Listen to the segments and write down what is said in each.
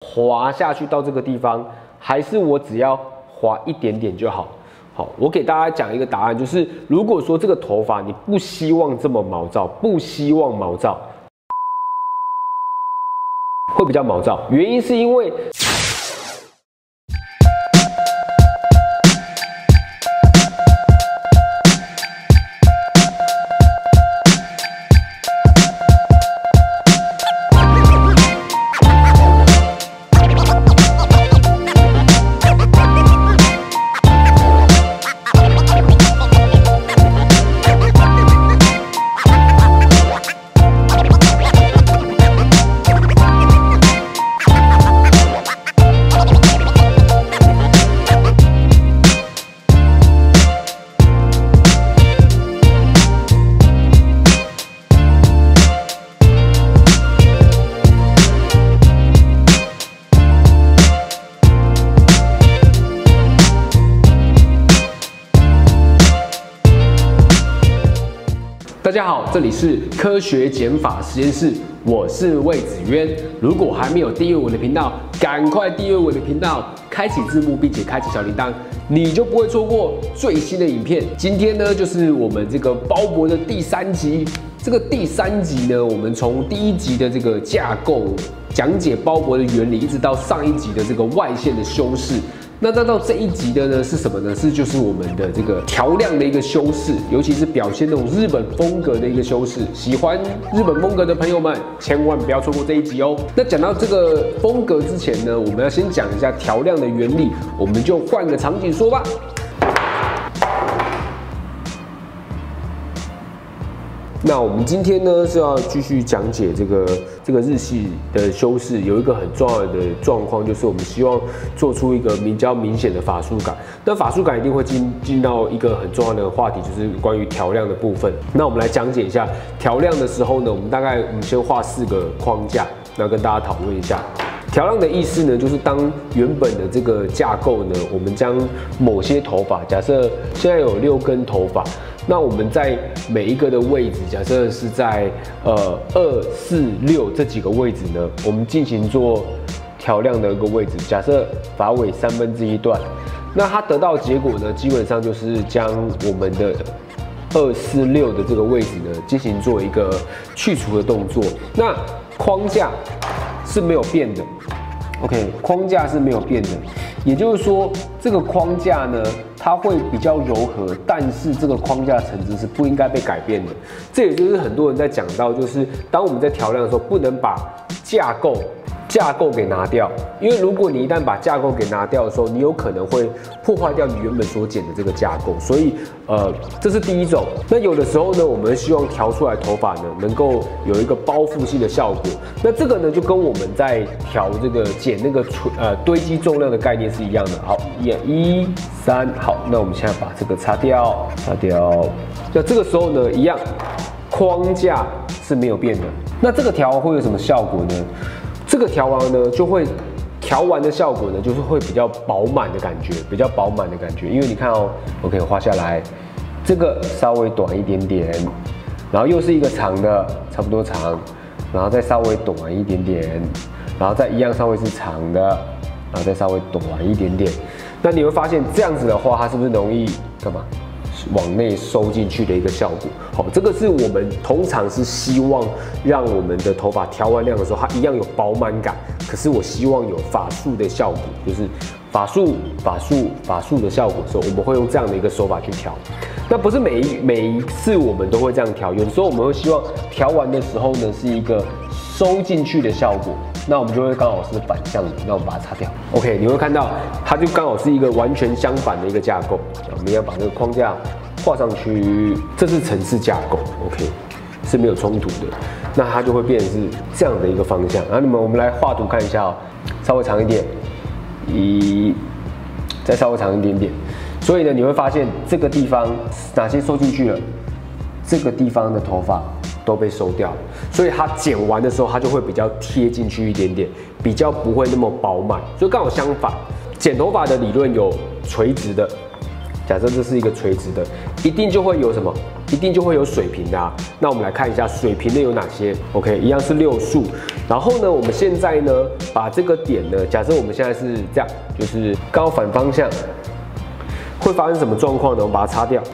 滑下去到这个地方，还是我只要滑一点点就好？好，我给大家讲一个答案，就是如果说这个头发你不希望这么毛躁，不希望毛躁，会比较毛躁，原因是因为。大家好，这里是科学减法实验室，我是魏子渊。如果还没有订阅我的频道，赶快订阅我的频道，开启字幕，并且开启小铃铛，你就不会错过最新的影片。今天呢，就是我们这个包博的第3集。这个第3集呢，我们从第1集的这个架构讲解包博的原理，一直到上一集的这个外线的修饰。那到这一集的呢是什么呢？就是我们的这个调亮的一个修饰，尤其是表现那种日本风格的一个修饰。喜欢日本风格的朋友们，千万不要错过这一集哦。那讲到这个风格之前呢，我们要先讲一下调亮的原理，我们就换个场景说吧。那我们今天呢是要继续讲解这个日系的修饰，有一个很重要的状况，就是我们希望做出一个比较明显的法术感。那法术感一定会进到一个很重要的话题，就是关于调亮的部分。那我们来讲解一下调亮的时候呢，我们先画4个框架，那跟大家讨论一下。调亮的意思呢，就是当原本的这个架构呢，我们将某些头发，假设现在有6根头发，那我们在每一个的位置，假设是在2、4、6这几个位置呢，我们进行做调亮的一个位置。假设发尾1/3段，那它得到的结果呢，基本上就是将我们的2、4、6的这个位置呢，进行做一个去除的动作。那框架是没有变的 ，OK， 框架是没有变的，也就是说，这个框架呢，它会比较柔和，但是这个框架层次是不应该被改变的。这也就是很多人在讲到，就是当我们在调亮的时候，不能把架构给拿掉，因为如果你一旦把架构给拿掉的时候，你有可能会破坏掉你原本所剪的这个架构，所以这是第一种。那有的时候呢，我们希望调出来头发呢，能够有一个包覆性的效果。那这个呢，就跟我们在调这个剪那个堆积重量的概念是一样的。好，1、3，好，那我们现在把这个擦掉。那这个时候呢，一样，框架是没有变的。那这个调会有什么效果呢？这个调完呢，调完的效果呢，就是会比较饱满的感觉，因为你看哦 ，OK， 我画下来，这个稍微短一点点，然后又是一个长的，差不多长，然后再稍微短一点点，然后再一样稍微是长的，然后再稍微短一点点。那你会发现这样子的话，它是不是容易干嘛？往内收进去的一个效果。好，这个是我们通常是希望让我们的头发调完亮的时候，它一样有饱满感。可是我希望有法术的效果，就是法术的效果的时候，我们会用这样的一个手法去调。那不是每一次我们都会这样调，有的时候我们会希望调完的时候呢，是一个收进去的效果。那我们就会刚好是反向的，那我们把它擦掉。OK， 你会看到它就刚好是一个完全相反的一个架构。我们要把这个框架画上去，这是层次架构 ，OK， 是没有冲突的。那它就会变成是这样的一个方向。然后我们来画图看一下哦，稍微长一点，再稍微长一点点。所以呢，你会发现这个地方哪些收进去了，这个地方的头发都被收掉了，所以它剪完的时候，它就会比较贴进去一点点，比较不会那么饱满。所以刚好相反，剪头发的理论有垂直的、 假设这是一个垂直的，一定就会有什么？一定就会有水平的啊。那我们来看一下水平的有哪些 ？OK， 一样是6束。然后呢，我们现在呢，把这个点呢，假设我们现在是这样，就是刚好反方向，会发生什么状况呢？我们把它擦掉，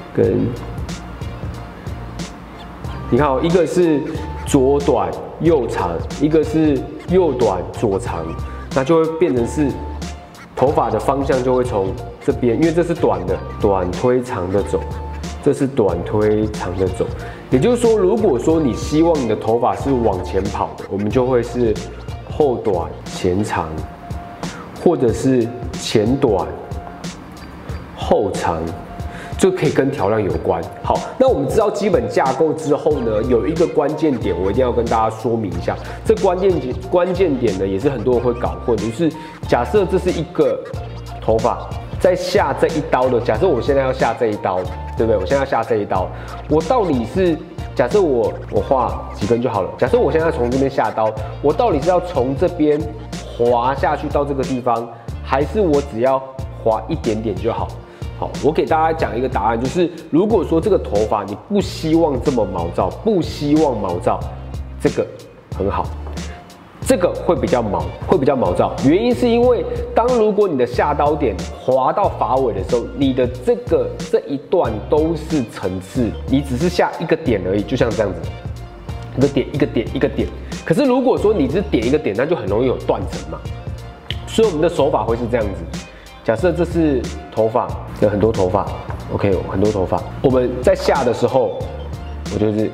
你看哦，一个是左短右长，一个是右短左长，那就会变成是头发的方向就会从这边，因为这是短的，短推长的走，这是短推长的走。也就是说，如果说你希望你的头发是往前跑的，我们就会是后短前长，或者是前短后长。就可以跟调亮有关。好，那我们知道基本架构之后呢，有一个关键点，我一定要跟大家说明一下。这关键点呢，也是很多人会搞混，就是假设这是一个头发，在下这一刀的，假设我现在要下这一刀，对不对？我现在要下这一刀，我到底是假设我画几根就好了。假设我现在从这边下刀，我到底是要从这边滑下去到这个地方，还是我只要滑一点点就好？好，我给大家讲一个答案，就是如果说这个头发你不希望这么毛躁，不希望毛躁，这个很好，这个会比较毛躁。原因是因为如果你的下刀点滑到发尾的时候，你的这一段都是层次，你只是下一个点而已，就像这样子，一个点。可是如果说你只点一个点，那就很容易有断层嘛。所以我们的手法会是这样子。假设这是头发，有很多头发 ，OK， 有很多头发。我们在下的时候，我就是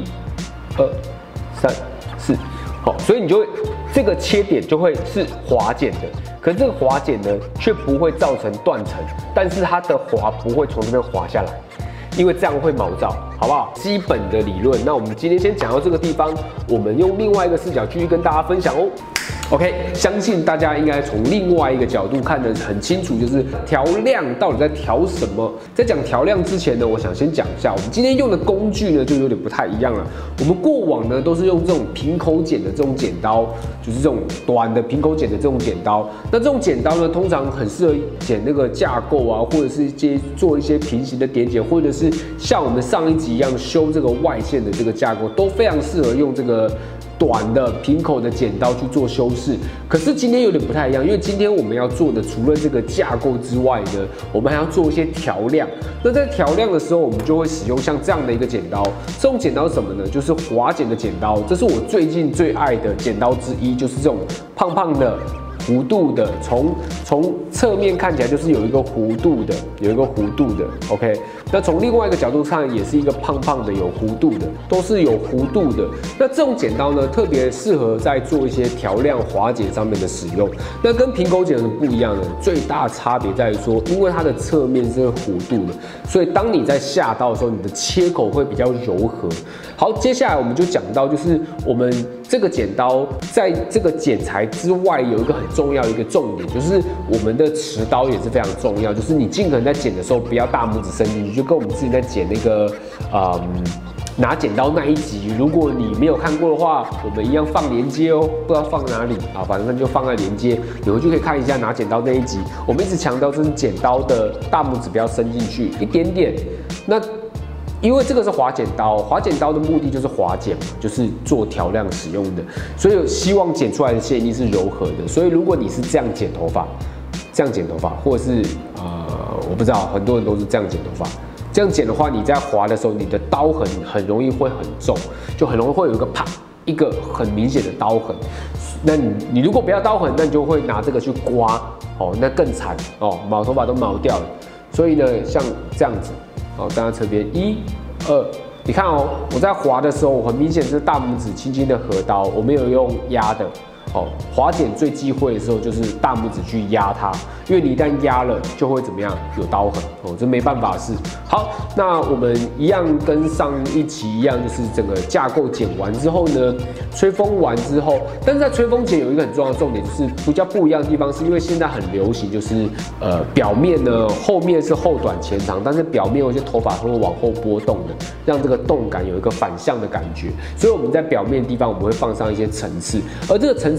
1、2、3、4，好，所以你就会这个切点就会是滑剪的，可是这个滑剪呢却不会造成断层，但是它的滑不会从这边滑下来，因为这样会毛躁，好不好？基本的理论，那我们今天先讲到这个地方，我们用另外一个视角继续跟大家分享哦。OK， 相信大家应该从另外一个角度看得很清楚，就是调亮到底在调什么。在讲调亮之前呢，我想先讲一下，我们今天用的工具呢就有点不太一样了。我们过往呢都是用这种平口剪的这种剪刀，就是这种短的平口剪的这种剪刀。那这种剪刀呢，通常很适合剪那个架构啊，或者是做一些平行的点剪，或者是像我们上一集一样修这个外线的这个架构，都非常适合用这个短的平口的剪刀去做修饰。可是今天有点不太一样，因为今天我们要做的除了这个架构之外呢，我们还要做一些调亮。那在调亮的时候，我们就会使用像这样的一个剪刀。这种剪刀是什么呢？就是滑剪的剪刀。这是我最近最爱的剪刀之一，就是这种胖胖的。弧度的，从侧面看起来就是有一个弧度的， OK。那从另外一个角度看，也是一个胖胖的、有弧度的，都是有弧度的。那这种剪刀呢，特别适合在做一些调亮、滑剪上面的使用。那跟平口剪是不一样的，最大差别在于说，因为它的侧面是弧度的，所以当你在下刀的时候，你的切口会比较柔和。好，接下来我们就讲到，就是我们这个剪刀在这个剪裁之外，有一个很重要的一个重点，就是我们的持刀也是非常重要。就是你尽可能在剪的时候，不要大拇指伸进去，就跟我们之前在剪那个拿剪刀那一集，如果你没有看过的话，我们一样放连接哦，不知道放哪里啊，反正就放在连接，你回去可以看一下拿剪刀那一集。我们一直强调，这是剪刀的大拇指不要伸进去一点点。那因为这个是滑剪刀，滑剪刀的目的就是滑剪嘛，就是做调亮使用的，所以希望剪出来的线一定是柔和的。所以如果你是这样剪头发，或者是我不知道，很多人都是这样剪头发。这样剪的话，你在滑的时候，你的刀痕很容易会很重，就很容易会有一个啪一个很明显的刀痕。那你如果不要刀痕，那你就会拿这个去刮哦，那更惨哦，毛头发都毛掉了。所以呢，像这样子。好，站在侧边，1、2，你看哦，我在滑的时候，我很明显是大拇指轻轻的合刀，我没有用压的。哦，滑剪最忌讳的时候就是大拇指去压它，因为你一旦压了，就会怎么样？有刀痕哦，这没办法的事。好，那我们一样跟上一期一样，就是整个架构剪完之后呢，吹风完之后，但是在吹风前有一个很重要的重点，就是比较不一样的地方，是因为现在很流行，就是表面呢后面是后短前长，但是表面有些头发会往后波动的，让这个动感有一个反向的感觉。所以我们在表面的地方我们会放上一些层次，而这个层次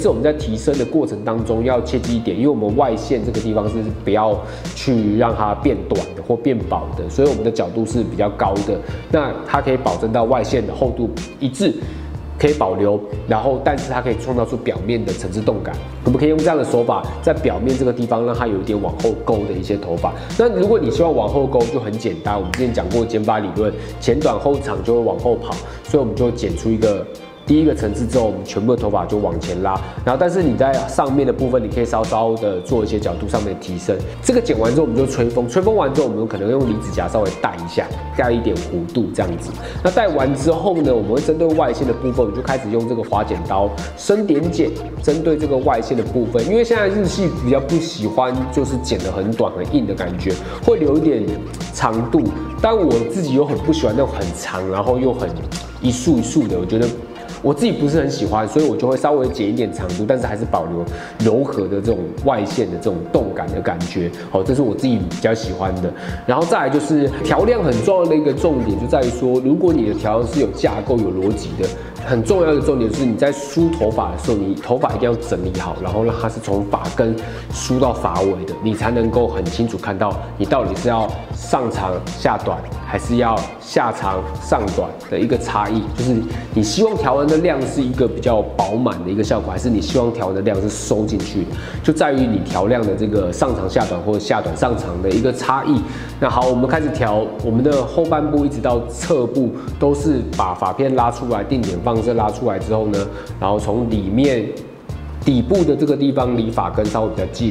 是我们在提升的过程当中要切记一点，因为我们外线这个地方是不要去让它变短的或变薄的，所以我们的角度是比较高的，那它可以保证到外线的厚度一致。可以保留，然后但是它可以创造出表面的层次动感。我们可以用这样的手法，在表面这个地方让它有一点往后勾的一些头发。那如果你希望往后勾，就很简单。我们之前讲过剪发理论，前短后长就会往后跑，所以我们就剪出一个。第一个层次之后，我们全部的头发就往前拉，然后但是你在上面的部分，你可以稍稍的做一些角度上面的提升。这个剪完之后，我们就吹风，吹风完之后，我们可能用离子夹稍微带一下，带一点弧度这样子。那带完之后呢，我们会针对外线的部分，我们就开始用这个滑剪刀深点剪，针对这个外线的部分，因为现在日系比较不喜欢就是剪得很短很硬的感觉，会留一点长度。但我自己又很不喜欢那种很长，然后又很一束一束的，我觉得。我自己不是很喜欢，所以我就会稍微剪一点长度，但是还是保留柔和的这种外线的这种动感的感觉。好，这是我自己比较喜欢的。然后再来就是调亮很重要的一个重点，就在于说，如果你的调亮是有架构、有逻辑的，很重要的重点是你在梳头发的时候，你头发一定要整理好，然后让它是从发根梳到发尾的，你才能够很清楚看到你到底是要上长下短，还是要下长上短的一个差异。就是你希望调完的量是一个比较饱满的一个效果，还是你希望调完的量是收进去的，就在于你调亮的这个上长下短或者下短上长的一个差异。那好，我们开始调我们的后半部一直到侧部，都是把发片拉出来，定点放射拉出来之后呢，然后从里面底部的这个地方离发根稍微比较近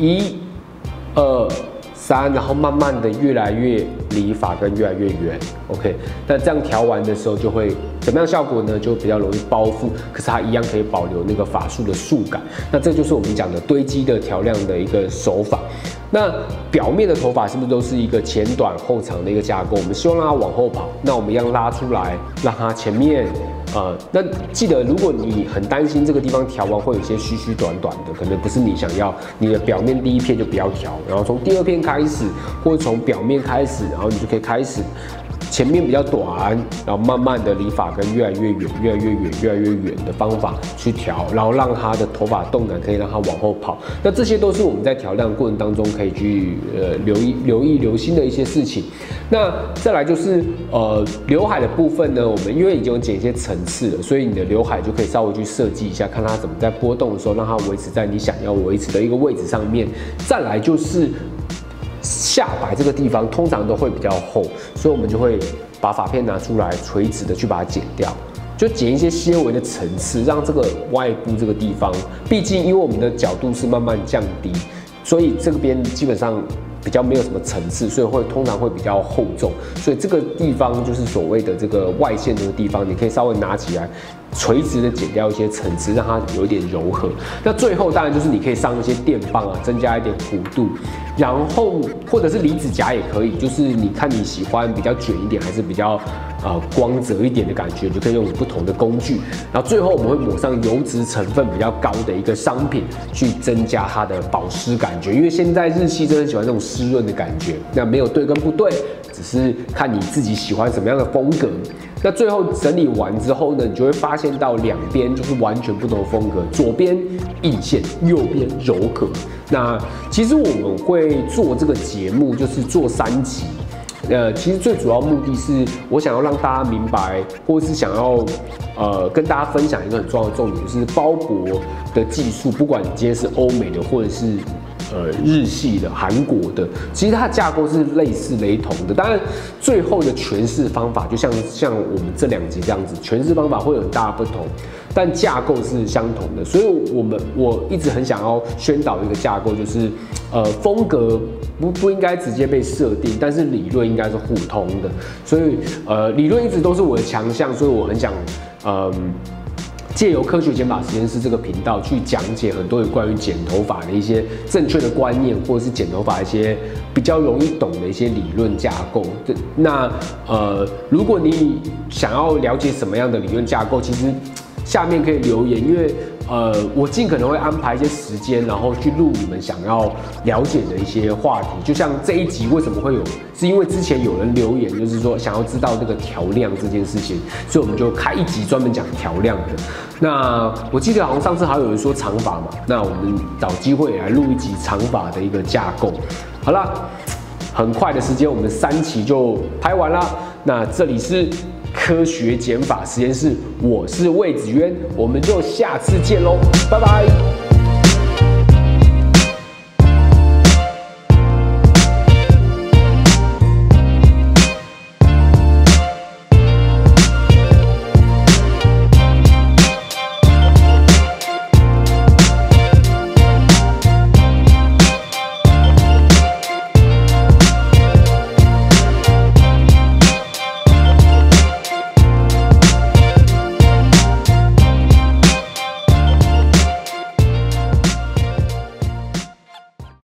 ，1、2、3，然后慢慢的越来越离发根越来越远 ，OK。那这样调完的时候就会怎么样效果呢？就比较容易包覆，可是它一样可以保留那个发束的束感。那这就是我们讲的堆积的调亮的一个手法。那表面的头发是不是都是一个前短后长的一个架构？我们希望让它往后跑，那我们一样拉出来，让它前面。那记得，如果你很担心这个地方调完会有一些虚虚短短的，可能不是你想要，你的表面第一片就不要调，然后从第二片开始，或者从表面开始，然后你就可以开始前面比较短，然后慢慢的离发根越来越远、越来越远、越来越远的方法去调，然后让它的头发动感可以让它往后跑。那这些都是我们在调亮过程当中可以去留心的一些事情。那再来就是刘海的部分呢，我们因为已经有剪一些层次了，所以你的刘海就可以稍微去设计一下，看它怎么在波动的时候让它维持在你想要维持的一个位置上面。再来就是下摆这个地方通常都会比较厚，所以我们就会把发片拿出来，垂直的去把它剪掉，就剪一些些微的层次，让这个外部这个地方，毕竟因为我们的角度是慢慢降低，所以这边基本上比较没有什么层次，所以通常会比较厚重，所以这个地方就是所谓的这个外线这个地方，你可以稍微拿起来。垂直的剪掉一些层次，让它有一点柔和。那最后当然就是你可以上一些电棒啊，增加一点弧度，然后或者是离子夹也可以，就是你看你喜欢比较卷一点，还是比较光泽一点的感觉，你就可以用不同的工具。然后最后我们会抹上油脂成分比较高的一个商品，去增加它的保湿感觉。因为现在日系真的喜欢这种湿润的感觉，那没有对跟不对，只是看你自己喜欢什么样的风格。那最后整理完之后呢，你就会发现到两边就是完全不同的风格，左边硬线，右边柔和。那其实我们会做这个节目，就是做3集。其实最主要目的是我想要让大家明白，或是想要跟大家分享一个很重要的重点，就是包裹的技术，不管你今天是欧美的或者是日系的、韩国的，其实它的架构是类似雷同的。当然，最后的诠释方法就像我们这2集这样子，诠释方法会有很大的不同，但架构是相同的。所以我一直很想要宣导一个架构，就是风格不应该直接被设定，但是理论应该是互通的。所以理论一直都是我的强项，所以我很想借由科学剪发实验室这个频道去讲解很多有关于剪头发的一些正确的观念，或者是剪头发一些比较容易懂的一些理论架构。那如果你想要了解什么样的理论架构，其实下面可以留言，因为我尽可能会安排一些时间，然后去录你们想要了解的一些话题。就像这一集为什么会有，是因为之前有人留言，就是说想要知道这个调量这件事情，所以我们就开一集专门讲调量的。那我记得好像上次还有人说长发嘛，那我们找机会来录一集长发的一个架构。好啦，很快的时间我们3期就拍完啦。那这里是科学减法实验室，我是魏子渊，我们就下次见喽，拜拜。